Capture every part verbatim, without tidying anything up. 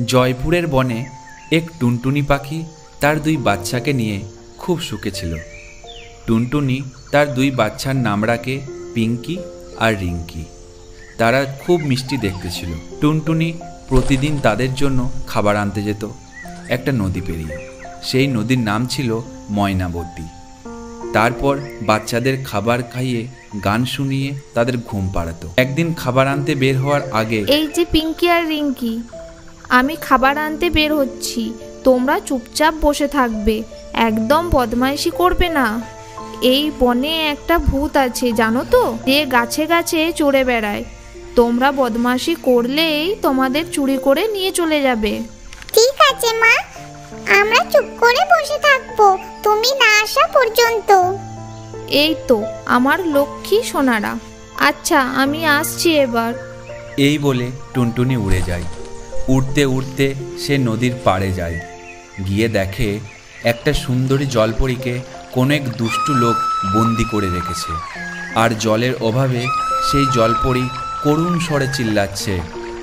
জয়পুরের বনে এক টুনটুনি পাখি তার দুই বাচ্চাকে নিয়ে খুব সুখে ছিল। টুনটুনি তার দুই বাচ্চার নাম রাখে পিঙ্কি আর রিঙ্কি। তারা খুব মিষ্টি দেখতে ছিল। টুনটুনি প্রতিদিন তাদের জন্য খাবার আনতে যেত একটা নদী পেরিয়ে। সেই নদীর নাম ছিল ময়নাবতী। তারপর বাচ্চাদের খাবার খাইয়ে গান শুনিয়ে তাদের ঘুম পাড়াতো। একদিন খাবার আনতে বের হওয়ার আগে, এই যে পিঙ্কি আর রিঙ্কি, আমি খাবার আনতে বের হচ্ছি, তোমরা চুপচাপ বসে থাকবে, একদম বদমাইশি করবে না। এই বনে একটা ভূত আছে জানো তো, যে গাছে গাছে চড়ে বেড়ায়। তোমরা বদমাইশি করলেই তোমাদের চুরি করে নিয়ে চলে যাবে। ঠিক আছে মা, আমরা চুপ করে বসে থাকবো তুমি না আসা পর্যন্ত। এই তো আমার লক্ষ্মী সোনারা। আচ্ছা আমি আসছি এবার। এই বলে টুনটুনি উড়ে যায়। উড়তে উড়তে সে নদীর পাড়ে যায়। গিয়ে দেখে একটা সুন্দরী জলপরীকে কোনো এক দুষ্টু লোক বন্দি করে রেখেছে। আর জলের অভাবে সেই জলপরী করুণ স্বরে চিল্লাচ্ছে,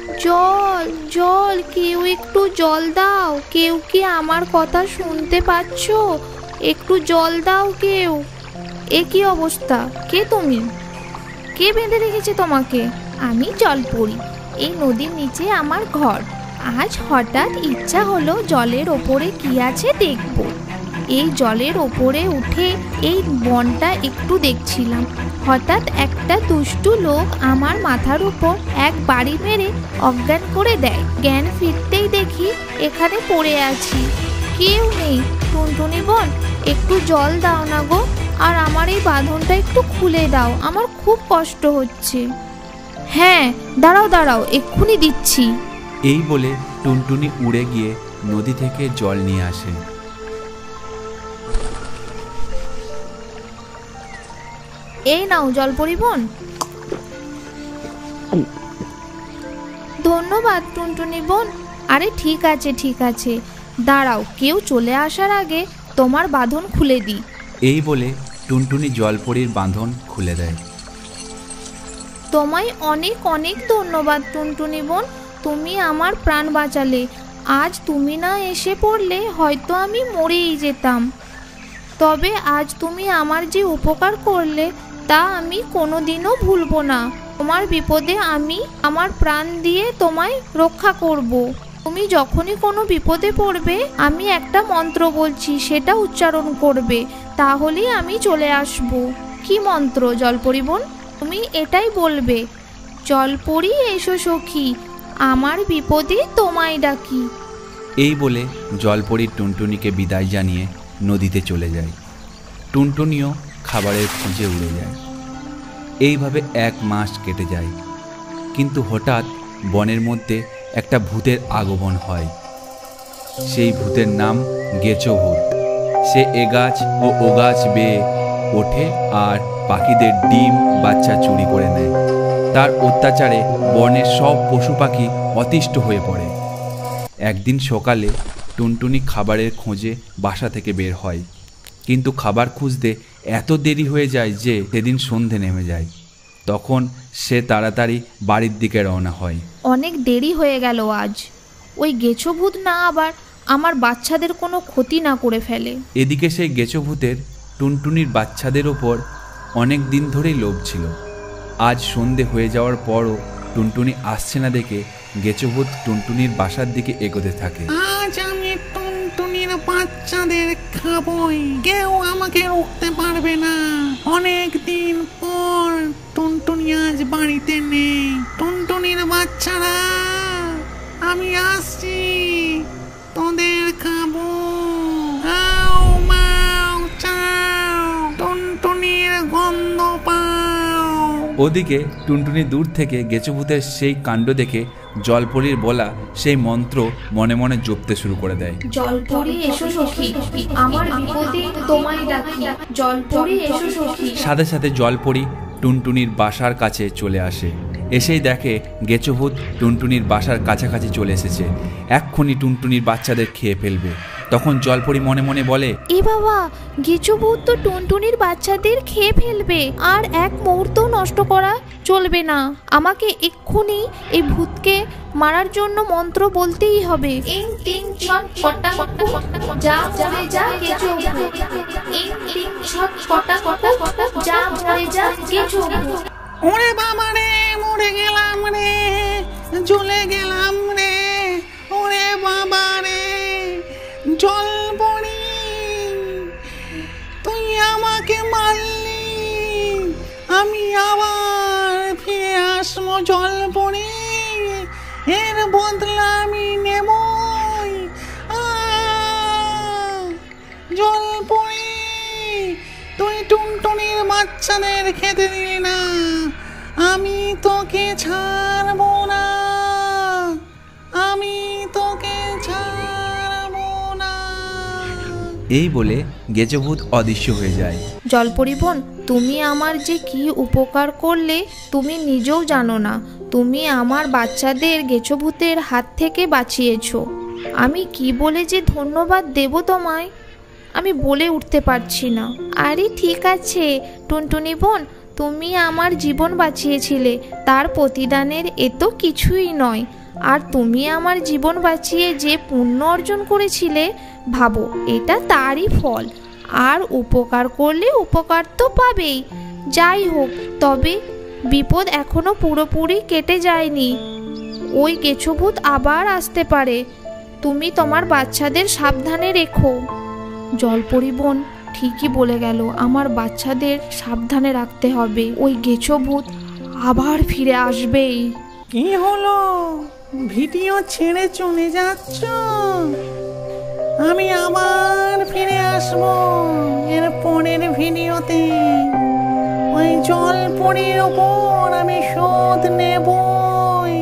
জল জল, কেউ একটু জল দাও। কেউ কি আমার কথা শুনতে পাচ্ছ? একটু জল দাও কেউ। এ কি অবস্থা? কে তুমি? কে বেঁধে রেখেছে তোমাকে? আমি জলপরী, এই নদীর নিচে আমার ঘর। আজ হঠাৎ ইচ্ছা হলো জলের ওপরে কি আছে দেখব। এই জলের ওপরে উঠে এই বনটা একটু দেখছিলাম। হঠাৎ একটা দুষ্টু লোক আমার মাথার উপর এক বাড়ি মেরে অজ্ঞান করে দেয়। জ্ঞান ফিরতেই দেখি এখানে পড়ে আছি, কেউ নেই। টুনটুনি বোন, একটু জল দাও না গো, আর আমার এই বাঁধনটা একটু খুলে দাও, আমার খুব কষ্ট হচ্ছে। হ্যাঁ দাঁড়াও দাঁড়াও, এক্ষুনি দিচ্ছি। এই বলে টুনটুনি উড়ে গিয়ে নদী থেকে জল নিয়ে আসে। এই নাও জলপরি বোন। ধন্যবাদ টুনটুনি বোন। আরে ঠিক আছে ঠিক আছে, দাঁড়াও, কেউ চলে আসার আগে তোমার বাঁধন খুলে দিই। এই বলে টুনটুনি জলপরীর বাঁধন খুলে দেয়। তোমায় অনেক অনেক ধন্যবাদ টুনটুনি বোন, তুমি আমার প্রাণ বাঁচালে। আজ তুমি না এসে পড়লে হয়তো আমি মরেই যেতাম। তবে আজ তুমি আমার যে উপকার করলে তা আমি কোনোদিনও ভুলবো না। তোমার বিপদে আমি আমার প্রাণ দিয়ে তোমায় রক্ষা করব। তুমি যখনই কোনো বিপদে পড়বে আমি একটা মন্ত্র বলছি, সেটা উচ্চারণ করবে, তাহলেই আমি চলে আসব। কি মন্ত্র জলপরি বোন? তুমি এটাই বলবে, জলপরি এসো সখী, আমার বিপদে তোমায় ডাকি। এই বলে জলপরি টুনটুনিকে বিদায় জানিয়ে নদীতে চলে যায়। টুনটুনিও খাবারের খুঁজে উড়ে যায়। এইভাবে এক মাস কেটে যায়। কিন্তু হঠাৎ বনের মধ্যে একটা ভূতের আগমন হয়। সেই ভূতের নাম গেচোভূত। সে এ গাছ ও ও গাছ বেয়ে ওঠে আর পাখিদের ডিম বাচ্চা চুরি করে নেয়। তার অত্যাচারে বনের সব পশু পাখি অতিষ্ঠ হয়ে পড়ে। একদিন সকালে টুনটুনি খাবারের খোঁজে বাসা থেকে বের হয়, কিন্তু খাবার খুঁজতে এত দেরি হয়ে যায় যে সেদিন সন্ধে নেমে যায়। তখন সে তাড়াতাড়ি বাড়ির দিকে রওনা হয়। অনেক দেরি হয়ে গেল আজ। ওই গেছোভূত না আবার আমার বাচ্চাদের কোনো ক্ষতি না করে ফেলে। এদিকে সেই গেছোভূতের টুনটুনির বাচ্চাদের ওপর অনেক দিন ধরেই লোভ ছিল। আজ সন্ধে হয়ে যাওয়ার পরও টুনটুনি আসছে না দেখে গেছোভূত টুনটুনির বাসার দিকে এগোতে থাকে। আজ আমি টুনটুনির বাচ্চাদের খাবই, কেউ আমাকে রুখতে পারবে না। অনেক দিন পর টুনটুনি আজ বাড়িতে নেই। টুনটুনির বাচ্চারা, আমি আসছি, তোদের খাবো। আও মাও চাও, টুনটুনির গন্ধ পাও। ওদিকে টুনটুনি দূর থেকে গেছোভূতের সেই কাণ্ড দেখে জলপরীর বলা সেই মন্ত্র মনে মনে জপতে শুরু করে দেয়। জলপরি এসো সখী, আমার বিপদে তোমায় ডাকি, জলপরি এসো সখী। সাথে সাথে জলপরি টুনটুনির বাসার কাছে চলে আসে। এসেই দেখে গেচোভূত টুনটুনির বাসার কাছাকাছি চলে এসেছে। এক্ষুনি টুনটুনির বাচ্চাদের খেয়ে ফেলবে। তখন জলপরি মনে মনে বলে, এ বাবা, গেচোভূত তো টুনটুনির বাচ্চাদের খেয়ে ফেলবে, আর এক মুহূর্ত নষ্ট করা চলবে না। আমাকে এক্ষুনি এই ভূতকে মারার জন্য মন্ত্র বলতেই হবে। ইং টিং ছট কটা কটা যা মরে যা গেচোভূত, ইং টিং ছট কটা কটা যা মরে যা গেচোভূত। ওরে বাবা রে, মরে গেলাম রে, জ্বলে গেলাম রে, ওরে বাবা রে জলপরি, তুই আমাকে মারলি, আমি আবার ফিরে আসবো জলপরি, এর বদলা আমি নেবই। জলপরি, তুই টুনটুনির বাচ্চাদের খেতে দিলি না, আমি তোকে ছাড়বো না, আমি তোকে ছাড়বো না। এই বলে গেচোভূত অদৃশ্য হয়ে যায়। জলপরি বোন, তুমি আমার যে কি উপকার করলে তুমি নিজেও জানো না। তুমি আমার বাচ্চাদের গেচোভূতের হাত থেকে বাঁচিয়েছো। আমি কি বলে যে ধন্যবাদ দেব তোমায়, আমি বলে উঠতে পারছি না। আরে ঠিক আছে টুনটুনি বোন, তুমি আমার জীবন বাঁচিয়েছিলে, তার প্রতিদানের এ তো কিছুই নয়। আর তুমি আমার জীবন বাঁচিয়ে যে পুণ্য অর্জন করেছিলে, ভাবো এটা তারই ফল। আর উপকার করলে উপকার তো পাবেই। যাই হোক, তবে বিপদ এখনো পুরোপুরি কেটে যায়নি। ওই গেচোভূত আবার আসতে পারে, তুমি তোমার বাচ্চাদের সাবধানে রেখো। জলপরি বোন ঠিকই বলে গেল, আমার বাচ্চাদের সাবধানে রাখতে হবে, ওই গেচোভূত আবার ফিরে আসবেই। কি হলো, ভিডিও ছেড়ে চলে যাচ্ছ? আমি আবার ফিরে আসবো এর পরের ভিডিওতে। ওই জলপরির ওপর আমি শোধ নেবই।